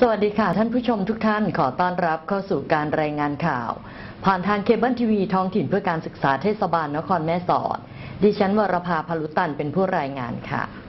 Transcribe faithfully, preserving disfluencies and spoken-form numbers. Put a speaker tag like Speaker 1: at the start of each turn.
Speaker 1: วัสดีค่ะท่านผู้ชมทุกท่านขอต้อนรับเข้าสู่การรายงานข่าวผ่านทางเคเบิลทีวีท้องถิ่นเพื่อการศึกษาเทศบาลนครแม่สอดดิฉันวรภา พลุตันเป็นผู้รายงานค่ะ